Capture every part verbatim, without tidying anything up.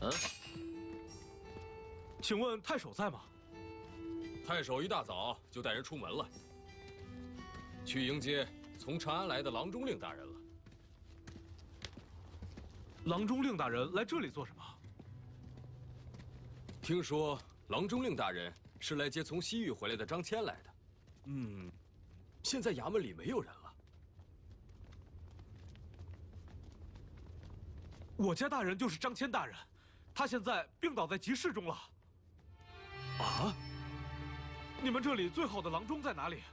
嗯， 请问太守在吗？ 太守一大早就带人出门了，去迎接从长安来的郎中令大人了。 郎中令大人来这里做什么？ 听说郎中令大人是来接从西域回来的张骞来的。嗯，现在衙门里没有人了。 我家大人就是张骞大人，他现在病倒在集市中了。 啊？ 你们这里最好的郎中在哪里？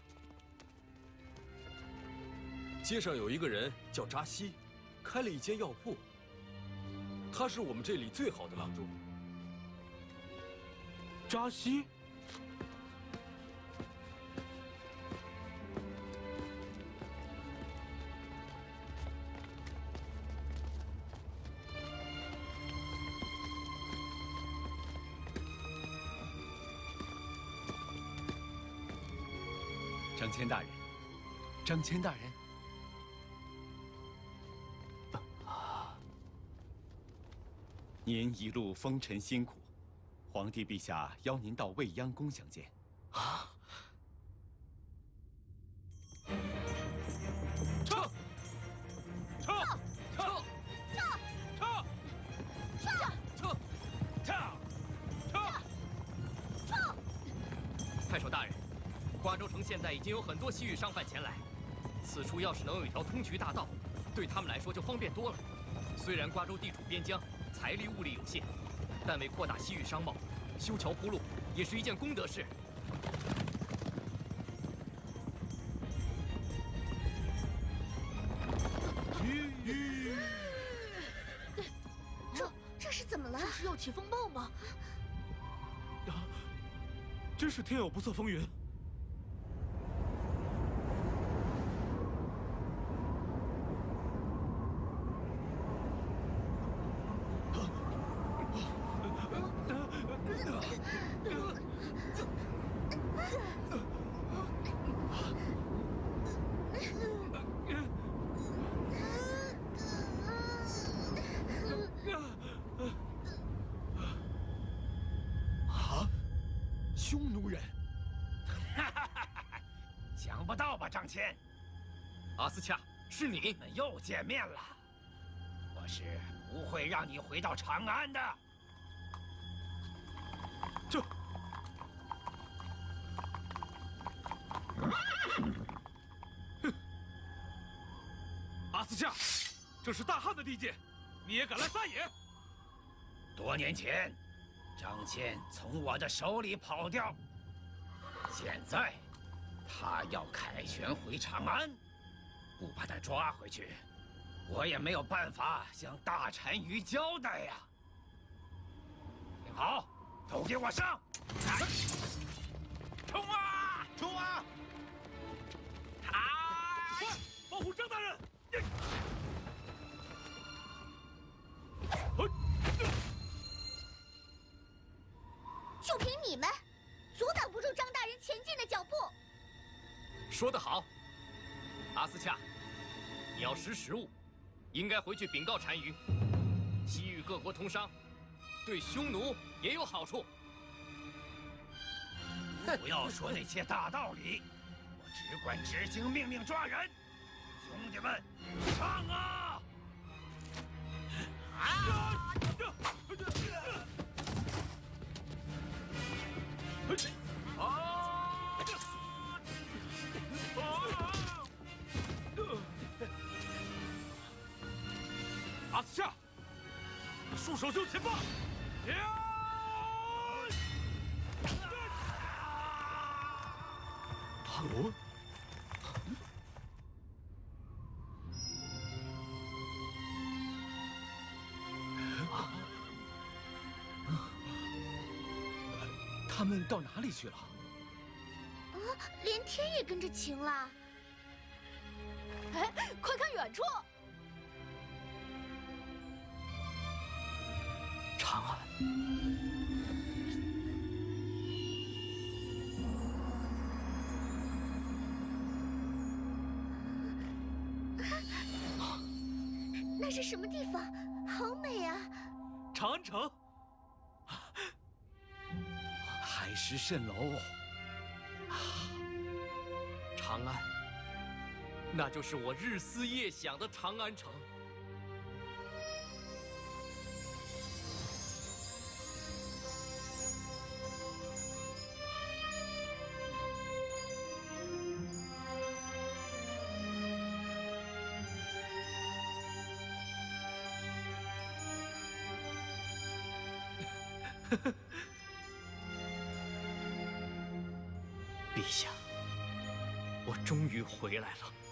街上有一个人叫扎西，开了一间药铺。他是我们这里最好的郎中。 扎西。 张骞大人，张骞大人，啊！您一路风尘辛苦，皇帝陛下邀您到未央宫相见。啊！ 撤！撤！撤！ 撤！ 撤！ 撤！ 撤！撤！ 撤！ 太守大人。 瓜州城现在已经有很多西域商贩前来，此处要是能有一条通衢大道，对他们来说就方便多了。虽然瓜州地处边疆，财力物力有限，但为扩大西域商贸，修桥铺路也是一件功德事。 这这是怎么了？ 这是要起风暴吗？ 啊！真是天有不测风云。 啊！匈奴人， 想不到吧，张骞？ 阿斯恰，是你！ 们又见面了。我是不会让你回到长安的。 这，哼！阿斯恰，这是大汉的地界，你也敢来撒野？ 多年前，张骞从我的手里跑掉，现在他要凯旋回长安，不把他抓回去，我也没有办法向大单于交代呀。听好，都给我上！来，冲啊！ 冲啊！ 啊！ 快，保护张大人！ 就凭你们，阻挡不住张大人前进的脚步。 说得好，阿斯恰，你要识时务，应该回去禀告单于，西域各国通商，对匈奴也有好处。 不要说那些大道理，我只管执行命令抓人。兄弟们，上啊！啊！ 啊！阿斯恰，束手就擒吧！ 哦，他们到哪里去了？ 啊，连天也跟着晴了。 哎，快看远处！ 长安。 那是什么地方？好美啊！ 长安城。 海市蜃楼。啊， 长安，那就是我日思夜想的长安城。陛下，我终于回来了。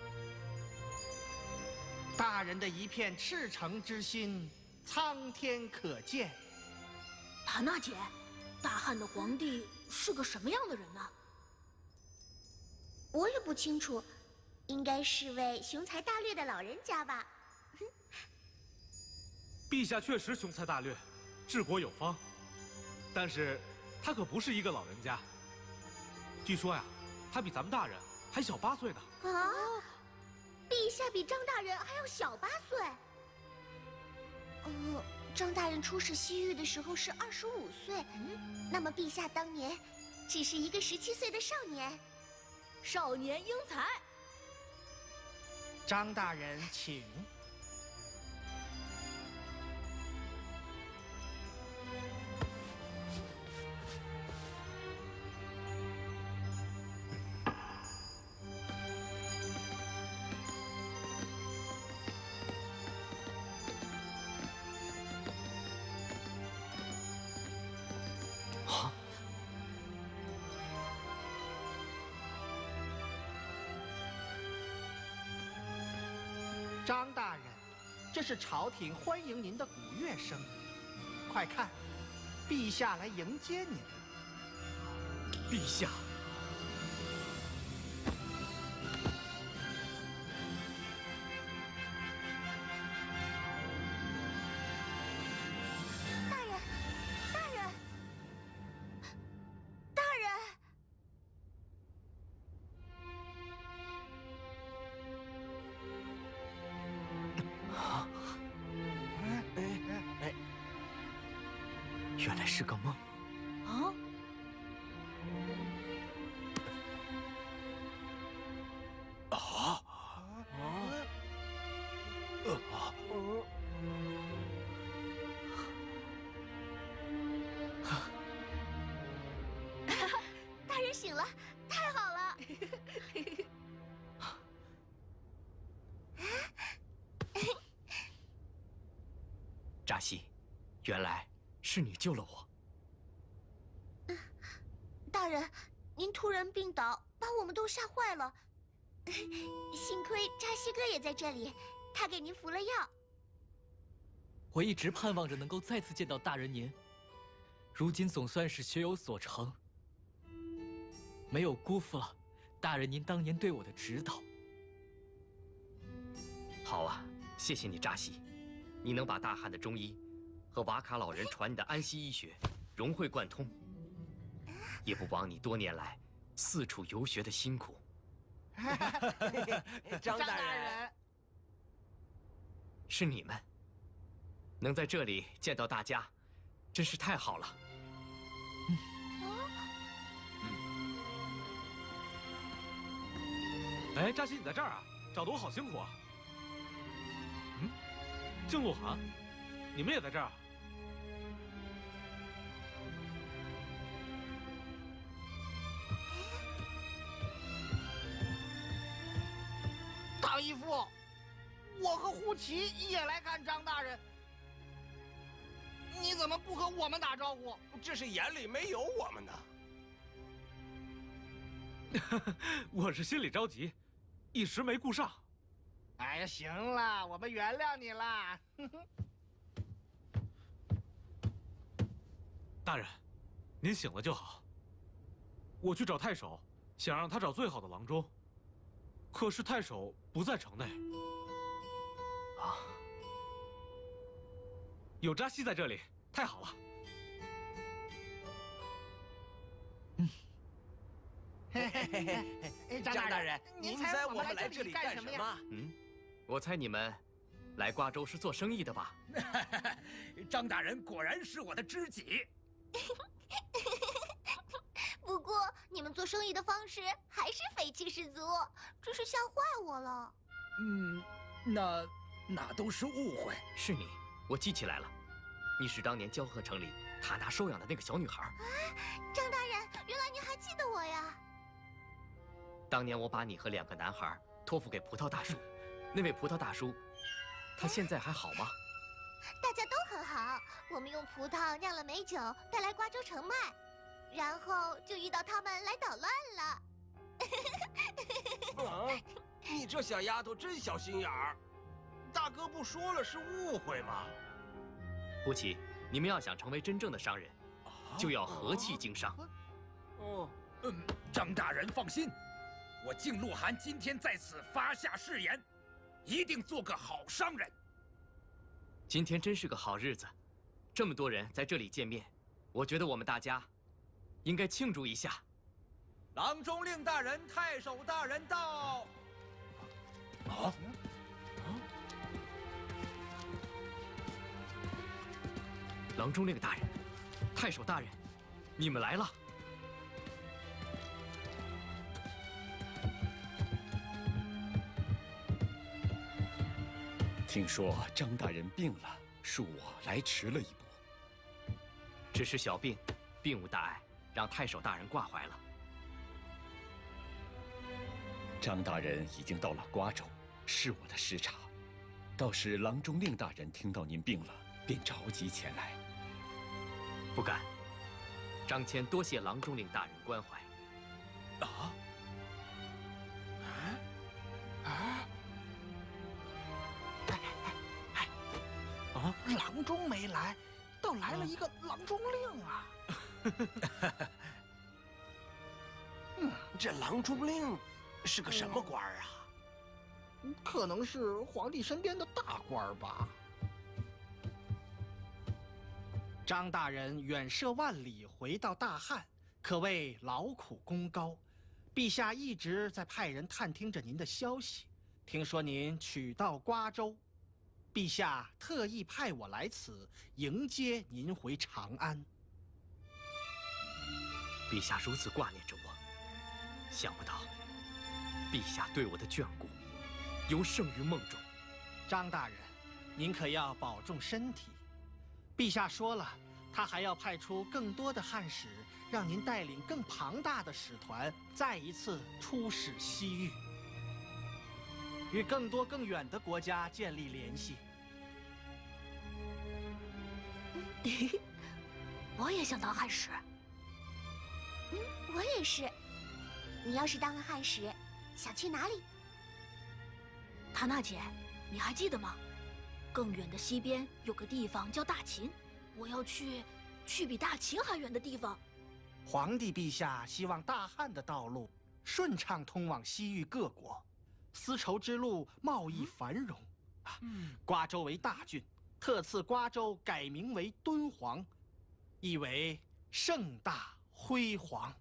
大人的一片赤诚之心，苍天可见。 塔娜姐，大汉的皇帝是个什么样的人呢？ 我也不清楚，应该是位雄才大略的老人家吧。 陛下确实雄才大略，治国有方，但是他可不是一个老人家。据说呀，他比咱们大人还小八岁呢。 啊！陛下比张大人还要小八岁。呃，张大人出使西域的时候是二十五岁，嗯，那么陛下当年只是一个十七岁的少年。 少年英才。 张大人，请。张大人，这是朝廷欢迎您的鼓乐声。快看，陛下来迎接您。 陛下， 大人，大人，大人！ 原来是个梦。 啊！ 啊！啊！ 大人醒了，太好了！ 扎西，原来是你救了我。 大人，您突然病倒，把我们都吓坏了。幸亏扎西哥也在这里，他给您服了药。 我一直盼望着能够再次见到大人您，如今总算是学有所成，没有辜负了大人您当年对我的指导。好啊，谢谢你扎西，你能把大汉的中医和瓦卡老人传你的安息医学融会贯通，也不枉你多年来四处游学的辛苦。 张大人， 是你们，能在这里见到大家，真是太好了。嗯。 嗯。哎，扎西，你在这儿啊？找的我好辛苦啊。嗯，静鹿寒，你们也在这儿？ 唐义父，我和胡奇也来看张大人，你怎么不和我们打招呼？ 这是眼里没有我们呢。 我是心里着急，一时没顾上。 哎呀，行了，我们原谅你啦。 大人，您醒了就好。我去找太守，想让他找最好的郎中。可是太守不在城内。 啊！ 有扎西在这里，太好了。 嗯。嘿嘿嘿嘿，张大人， 您猜我们来这里干什么呀？ 嗯，我猜你们来瓜州是做生意的吧？ 张大人果然是我的知己。 们做生意的方式还是匪气十足，真是吓坏我了。 嗯，那那都是误会。 是你，我记起来了，你是当年交河城里塔纳收养的那个小女孩。 张大人，原来您还记得我呀！ 当年我把你和两个男孩托付给葡萄大叔，那位葡萄大叔，他现在还好吗？ 大家都很好，我们用葡萄酿了美酒，带来瓜州城卖，然后就遇到他们来捣乱了。 啊，你这小丫头真小心眼儿！大哥不说了是误会吗？ 不齐，你们要想成为真正的商人，就要和气经商。 哦， 嗯，张大人放心，我靖路寒今天在此发下誓言，一定做个好商人。 今天真是个好日子，这么多人在这里见面，我觉得我们大家应该庆祝一下。 郎中令大人、太守大人到。 啊！ 郎中令大人、太守大人，你们来了。 听说张大人病了，恕我来迟了一步。 只是小病，并无大碍，让太守大人挂怀了。 张大人已经到了瓜州，是我的失察。倒是郎中令大人听到您病了，便着急前来。 不敢。张骞多谢郎中令大人关怀。 啊？ 啊？啊！郎中没来，倒来了一个郎中令啊！ 嗯，这郎中令是个什么官儿啊？ 可能是皇帝身边的大官吧。张大人远涉万里回到大汉，可谓劳苦功高。陛下一直在派人探听着您的消息，听说您取到瓜州，陛下特意派我来此迎接您回长安。 陛下如此挂念着我，想不到陛下对我的眷顾尤胜于梦中。 张大人，您可要保重身体。陛下说了，他还要派出更多的汉使，让您带领更庞大的使团，再一次出使西域，与更多更远的国家建立联系。 我也想当汉使。 嗯，我也是。你要是当了汉使，想去哪里？ 塔娜姐，你还记得吗？更远的西边有个地方叫大秦，我要去，去比大秦还远的地方。 皇帝陛下希望大汉的道路顺畅通往西域各国，丝绸之路贸易繁荣。啊，瓜州为大郡，特赐瓜州改名为敦煌，意为盛大辉煌。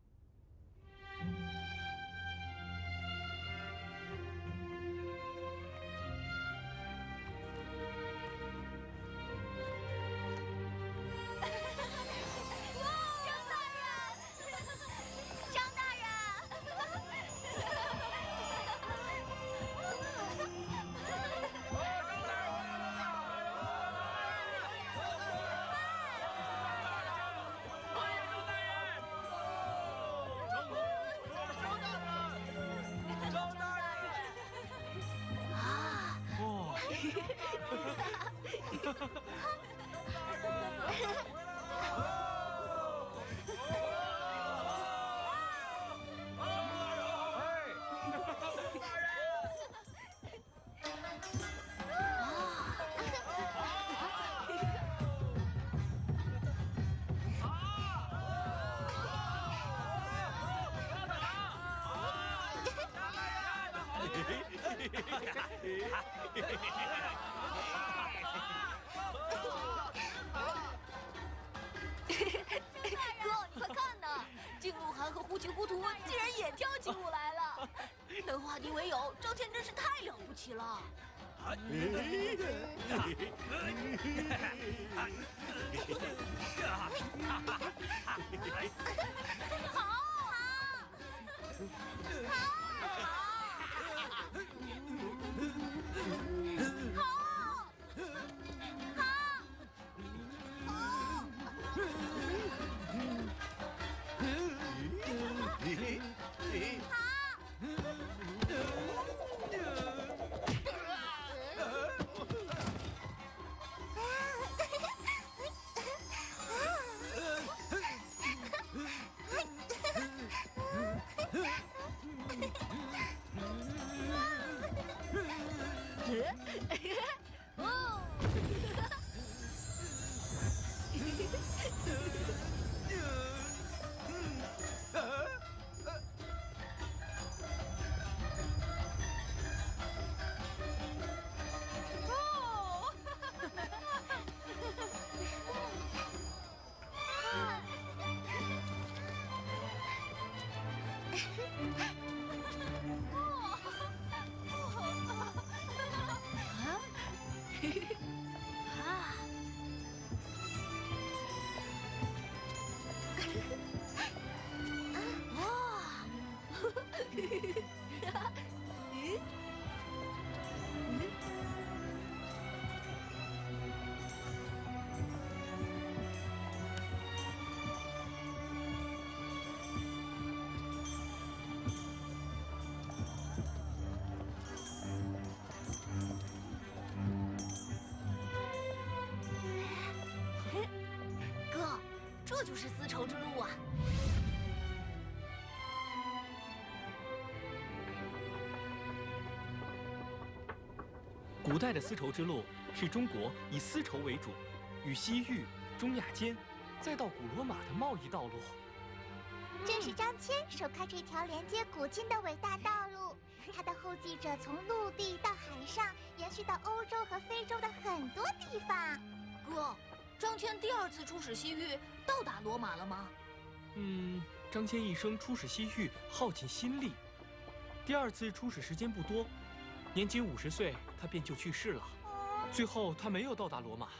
哥，你快看呐，靖路寒和胡骑胡图竟然也跳起舞来了，能化敌为友，张骞真是太了不起了。 好， 哦。哥，这就是丝绸之路啊！ 古代的丝绸之路是中国以丝绸为主，与西域、中亚间，再到古罗马的贸易道路。 正是张骞首开这条连接古今的伟大道路，他的后继者从陆地到海上，延续到欧洲和非洲的很多地方。 哥，张骞第二次出使西域，到达罗马了吗？ 嗯，张骞一生出使西域，耗尽心力。第二次出使时间不多，年仅五十岁，他便就去世了。最后，他没有到达罗马。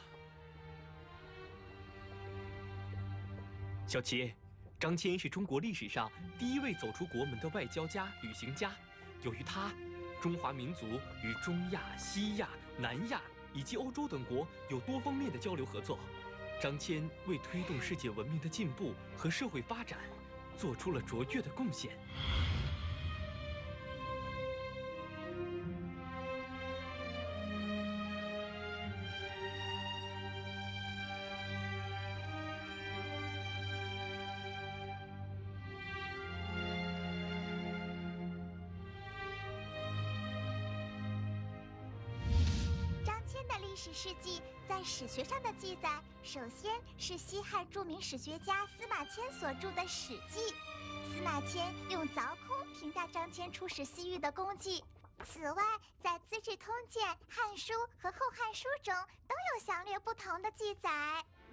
小齐，张骞是中国历史上第一位走出国门的外交家、旅行家。由于他，中华民族与中亚、西亚、南亚以及欧洲等国有多方面的交流合作。张骞为推动世界文明的进步和社会发展，做出了卓越的贡献。 历史事迹在史学上的记载，首先是西汉著名史学家司马迁所著的《史记》。司马迁用凿空评价张骞出使西域的功绩。此外，在《资治通鉴》《汉书》和《后汉书》中都有详略不同的记载。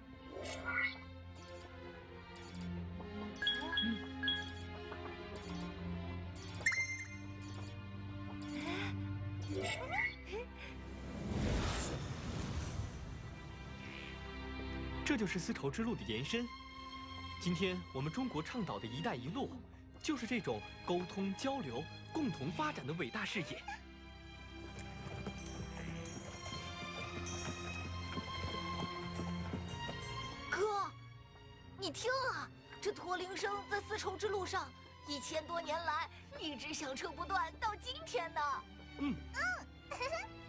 这就是丝绸之路的延伸。今天我们中国倡导的一带一路，就是这种沟通交流、共同发展的伟大事业。 哥，你听啊，这驼铃声在丝绸之路上一千多年来一直响彻不断，到今天呢。 嗯。 嗯。